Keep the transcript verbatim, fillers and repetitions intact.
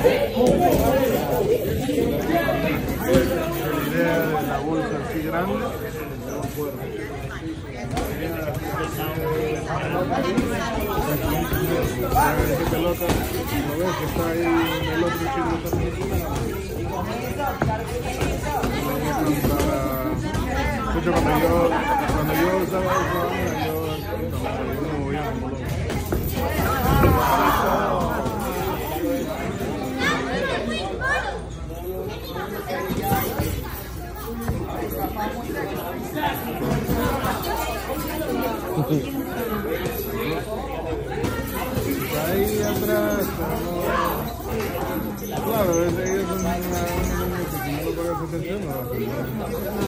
idea de la bolsa así grande, no puedo. Esa pelota, lo ves que está ahí en el otro sitio también. De hecho, cuando yo, cuando yo usaba esa vaina, yo, yo no movía un bolón. Ahí atrás, claro, ellos son una, una, una, una, una, una, una, una, una, una,